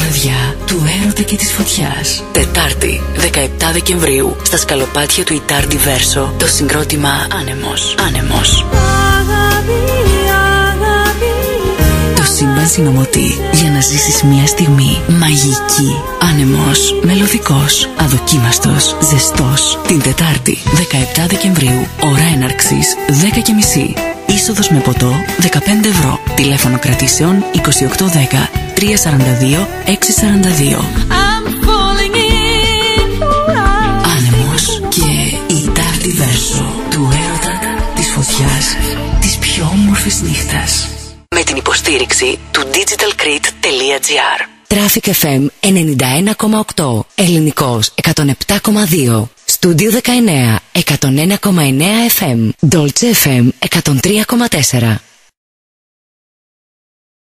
καρδιά του έρωτα και της φωτιάς. Τετάρτη, 17 Δεκεμβρίου, στα σκαλοπάτια του Ιτάρ Diverso, το συγκρότημα Άνεμος. Άνεμος. Το σύμπαν συνομωτεί για να ζήσεις μια στιγμή μαγική. Άνεμος, μελωδικός, αδοκίμαστος, ζεστός. Την Τετάρτη, 17 Δεκεμβρίου, ώρα έναρξης 10:30. Είσοδος με ποτό 15 ευρώ. Τηλέφωνο κρατήσεων 2810 342 642. Άνεμος και Ιτάρ Diverso, του έρωτα, της φωτιάς, της πιο όμορφης νύχτας. Με την υποστήριξη του digitalcrete.gr. Traffic FM 91,8. Ελληνικός 107,2. Στούντιο 19 101,9 FM. Dolce FM 103,4.